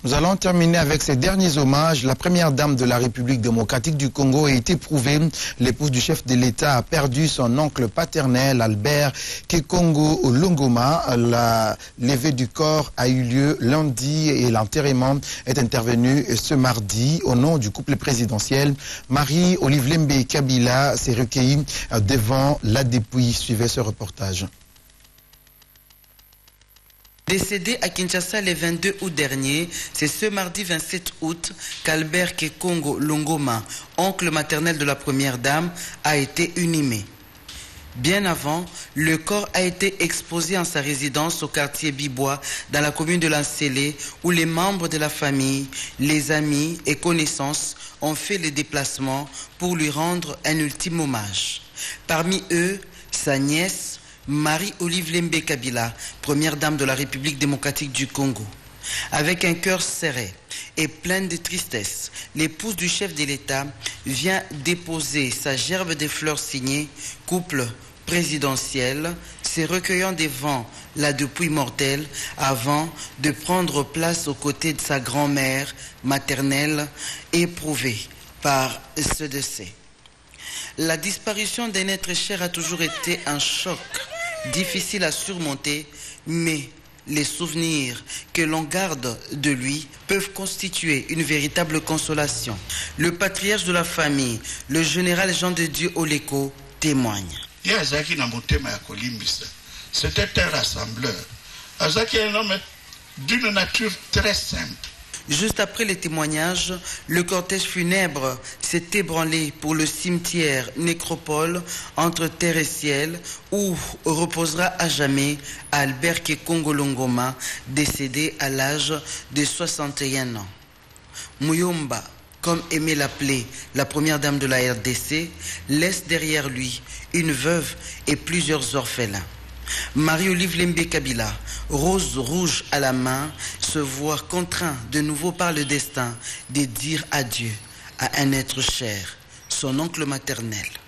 Nous allons terminer avec ces derniers hommages. La première dame de la République démocratique du Congo a été éprouvée. L'épouse du chef de l'État a perdu son oncle paternel, Albert Kekongo Longoma. La levée du corps a eu lieu lundi et l'enterrement est intervenu ce mardi. Au nom du couple présidentiel, Marie-Olive Lembe Kabila s'est recueillie devant la dépouille. Suivez ce reportage. Décédé à Kinshasa le 22 août dernier, c'est ce mardi 27 août qu'Albert Kekongo Longoma, oncle maternel de la première dame, a été inhumé. Bien avant, le corps a été exposé en sa résidence au quartier Bibois, dans la commune de Lancélé, où les membres de la famille, les amis et connaissances ont fait les déplacements pour lui rendre un ultime hommage. Parmi eux, sa nièce, Marie-Olive Lembe Kabila, première dame de la République démocratique du Congo. Avec un cœur serré et plein de tristesse, l'épouse du chef de l'État vient déposer sa gerbe de fleurs signées « Couple présidentiel », se recueillant devant la dépouille mortelle avant de prendre place aux côtés de sa grand-mère maternelle éprouvée par ce décès. La disparition d'un être cher a toujours été un choc difficile à surmonter, mais les souvenirs que l'on garde de lui peuvent constituer une véritable consolation. Le patriarche de la famille, le général Jean de Dieu Oleko, témoigne. C'était un rassembleur. Azaki est un homme d'une nature très simple. Juste après les témoignages, le cortège funèbre s'est ébranlé pour le cimetière nécropole entre terre et ciel où reposera à jamais Albert Kekongo Longoma, décédé à l'âge de 61 ans. Muyomba, comme aimait l'appeler la première dame de la RDC, laisse derrière lui une veuve et plusieurs orphelins. Marie-Olive Lembe Kabila, rose rouge à la main, se voit contraint de nouveau par le destin de dire adieu à un être cher, son oncle maternel.